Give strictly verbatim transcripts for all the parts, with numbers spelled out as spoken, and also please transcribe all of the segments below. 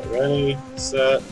Ready, set.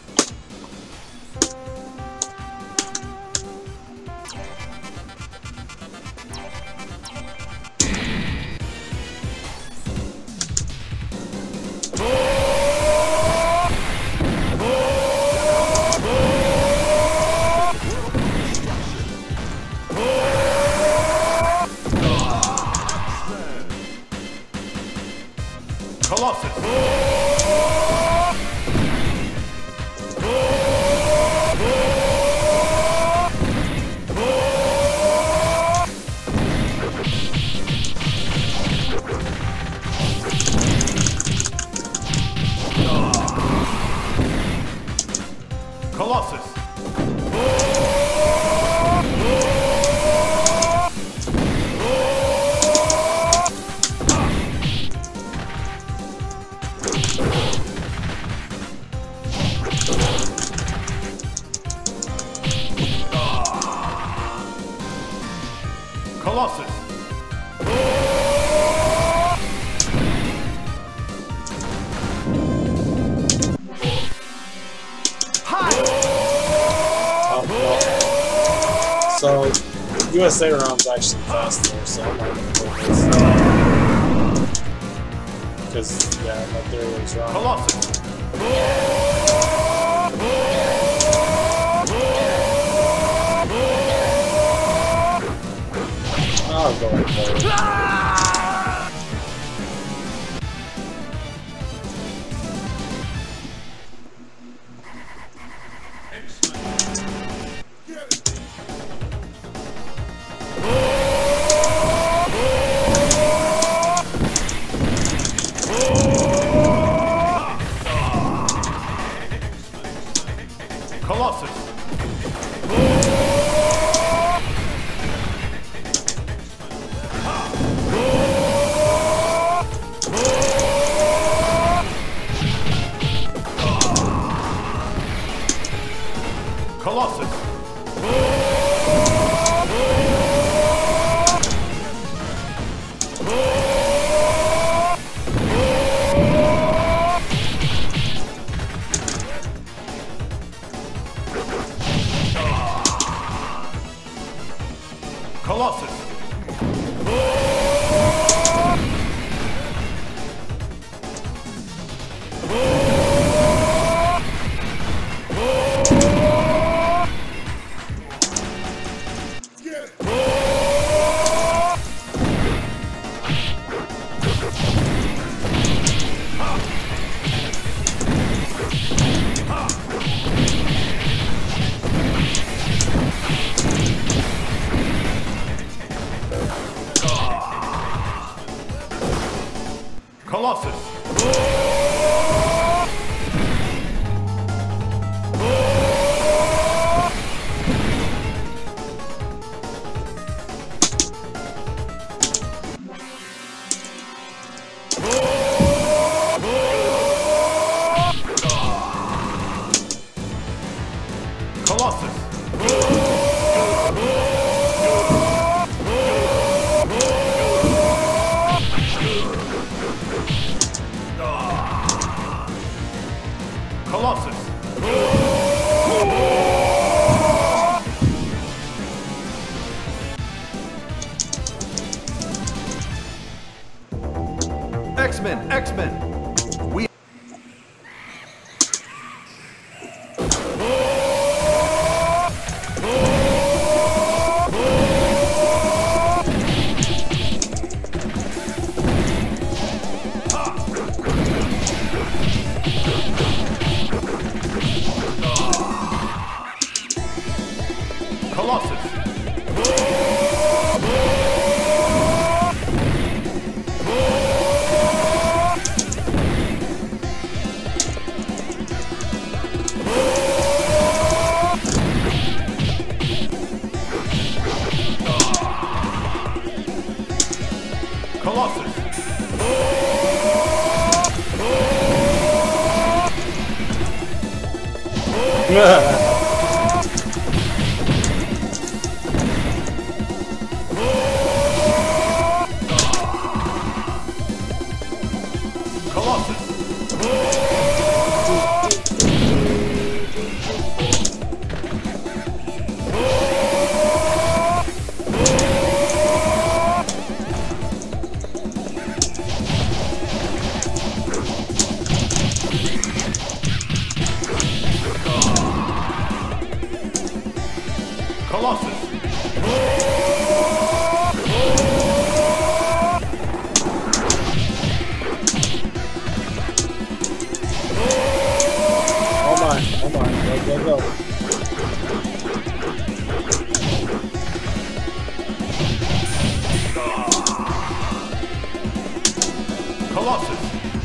So, U S A round's actually faster, so I'm not gonna play this. Because, yeah, my theory was wrong. I'll go with that. X-Men, X-Men. We Colossus. Hold on, hold on, go, go, go. Colossus.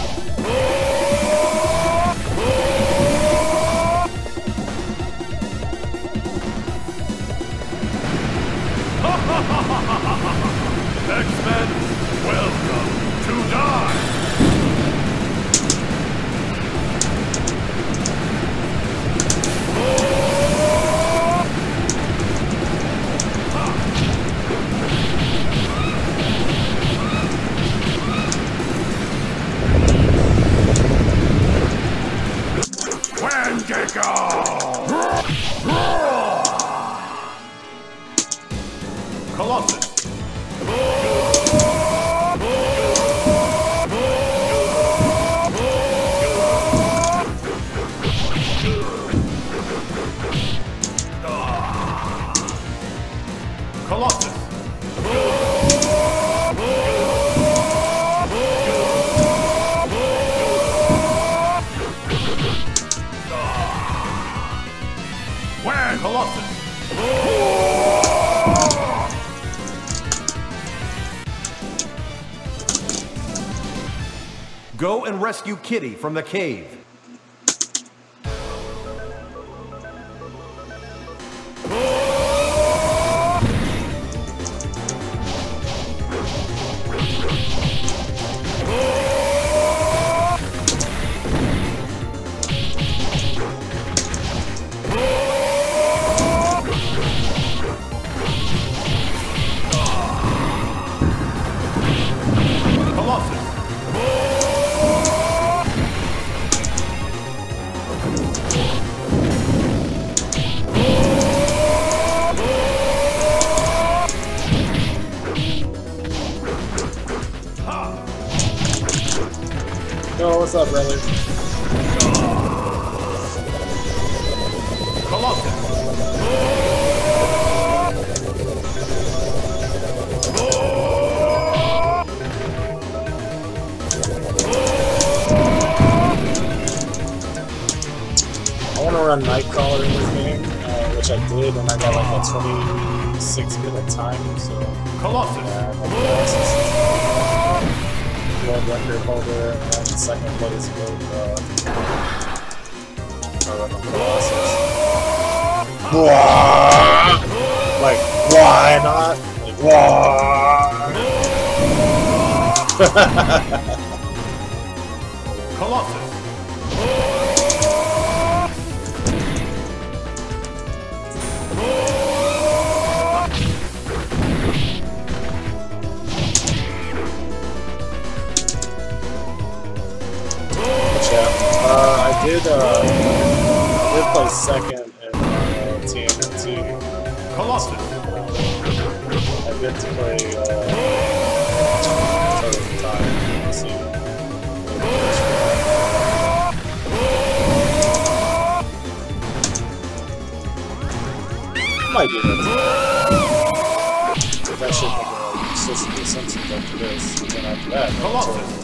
X-Men, welcome to die! Wendigo! Colossus. Colossus. When Colossus. Go and rescue Kitty from the cave. Yo, what's up, brother? Colossus. I want to run Nightcrawler in this game, uh, which I did, and I got like a twenty-six minute time, so... Colossus. Yeah, I'm the world record holder, and second place with, uh... uh Colossus. Like, why not? Like, why? Colossus. Uh, I did, uh, I did play second in uh, T M N T. Colossus. I get to play, uh, Turtles Time. Let's see. I might do that too. That shit from the Sicily Simpsons after this, and then after that, Colossus.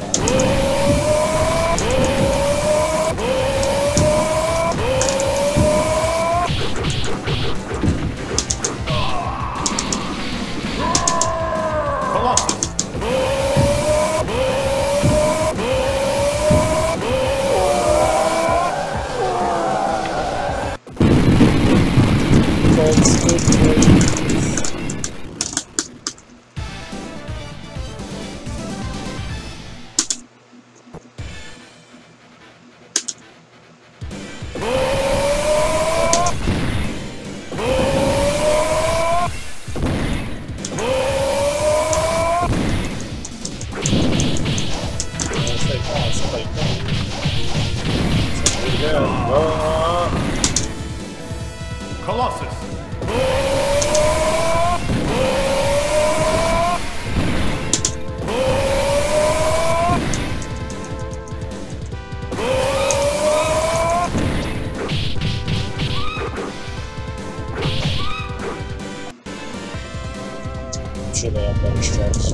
better stretch.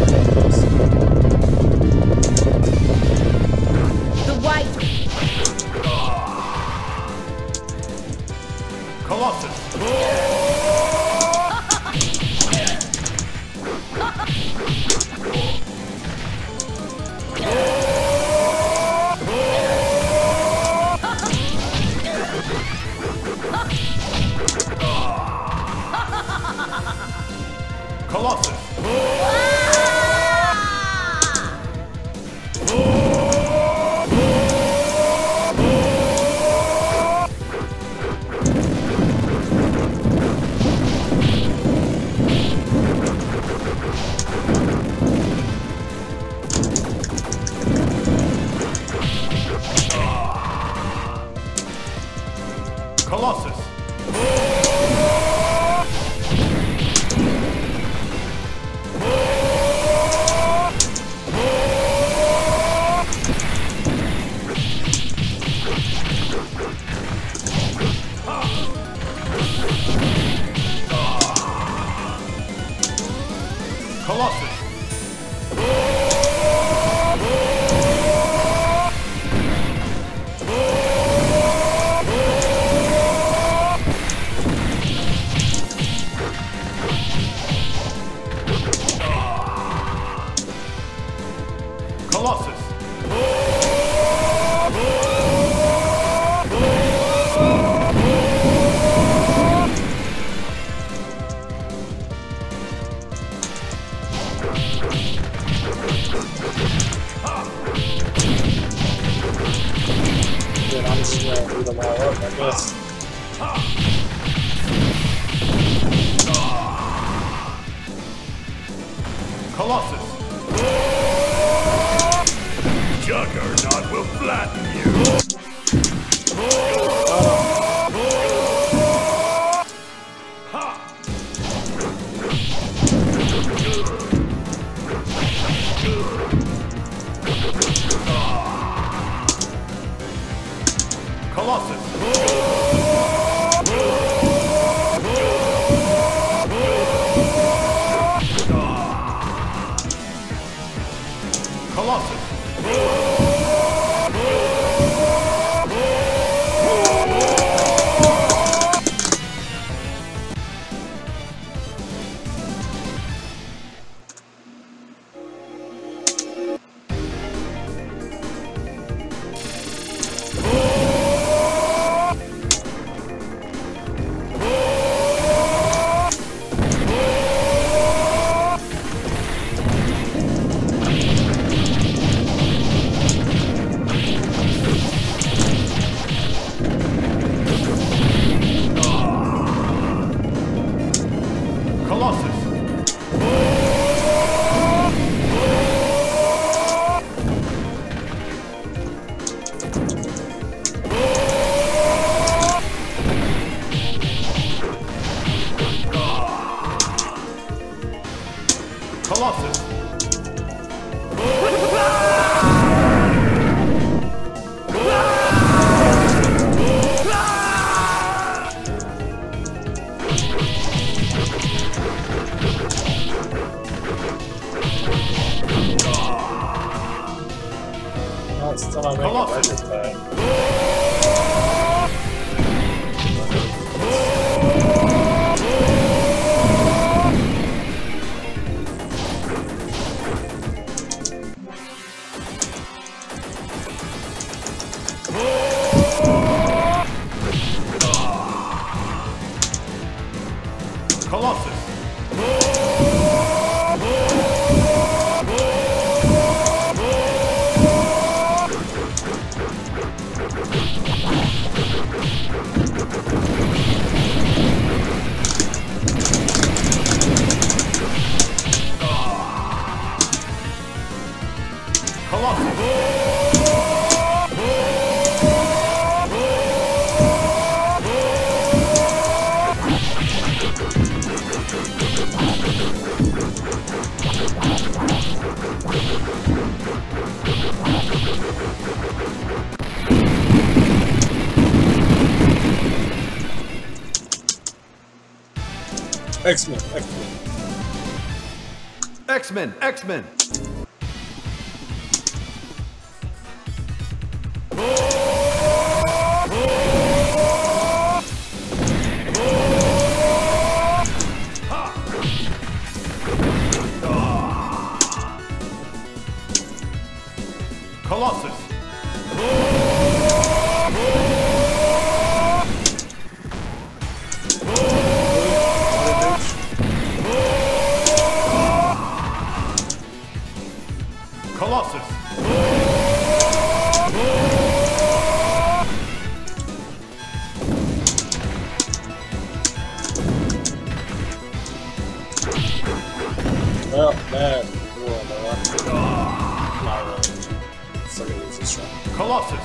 The white. Colossus. Colossus. Colossus. Colossus. Colossus. Dude, I'm just gonna beat them all up, I guess. Colossus. Juggernaut will flatten you. Colossus. Colossus. Colossus. Colossus. No, it's still not making Colossus. record time. Colossus. X-Men, X-Men. X-Men! X-Men! Colossus. Colossus. Well, bad. Cool, not really. It's like a losing strike. Colossus.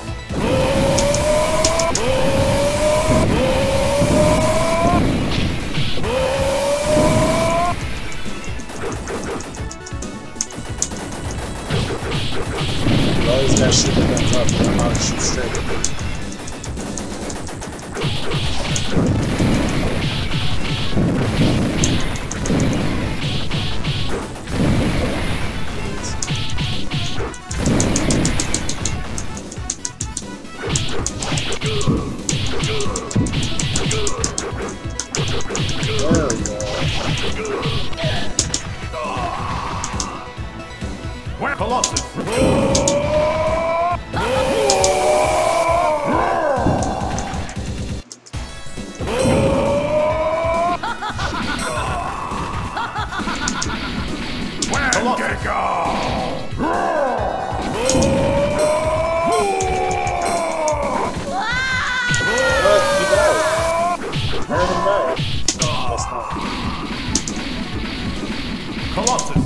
Well, he's got shit that comes up, but I'm not shoot straight. There we go. Where Colossus? Colossus.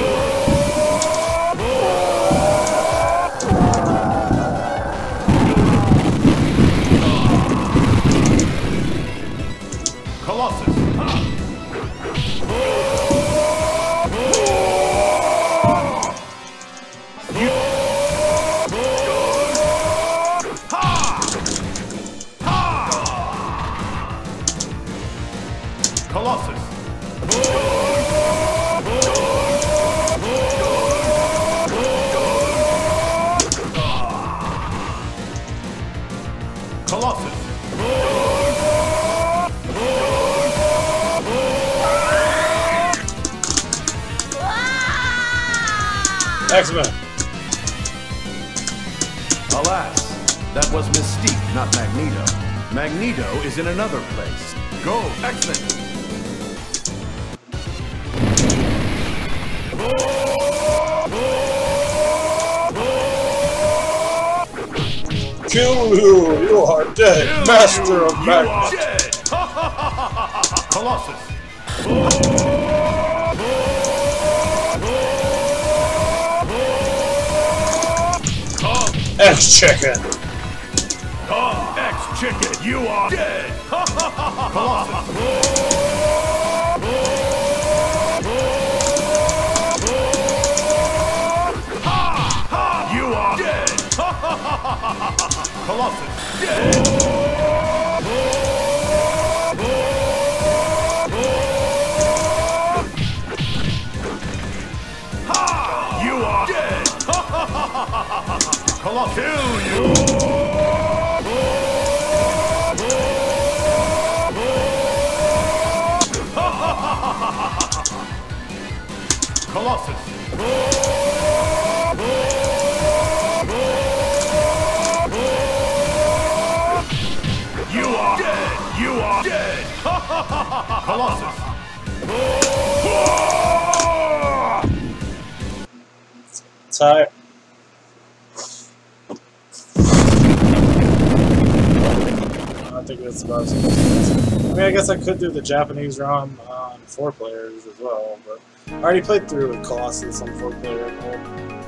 Colossus. Colossus. Colossus. X-Men. Alas, that was Mystique, not Magneto. Magneto is in another place. Go, X-Men! Kill you! You are dead! Kill Master you, of you Magnet! are dead. Colossus. X-Chicken! Oh, X-Chicken, you are dead. Colossus. You are dead. Colossus. Dead. You are dead. Colossus. Kill you. Colossus. You are dead. You are dead. Colossus. Tie. I think that's about it. I mean, I guess I could do the Japanese ROM on four players as well, but I already played through with Colossus on four player mode.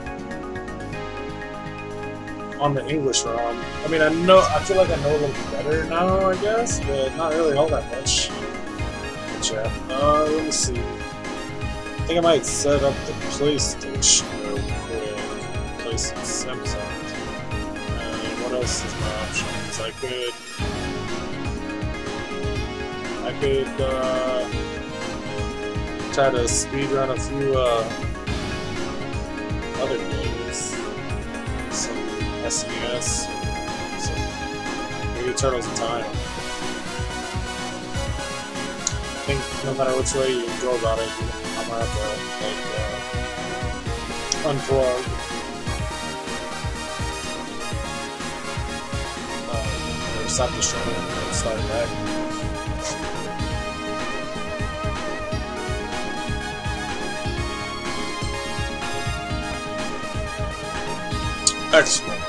On the English ROM. I mean, I know, I feel like I know a little better now, I guess, but not really all that much. Chat. Uh, let me see. I think I might set up the PlayStation real quick. Place Samsung. And what else is my options? I could. I could uh, tried to speedrun a few uh, other games. Some S N E S, some maybe Turtles in Time. I think no matter which way you go about it, I'm gonna have to like uh, unplug. Uh, or stop the stream and start back. Excellent.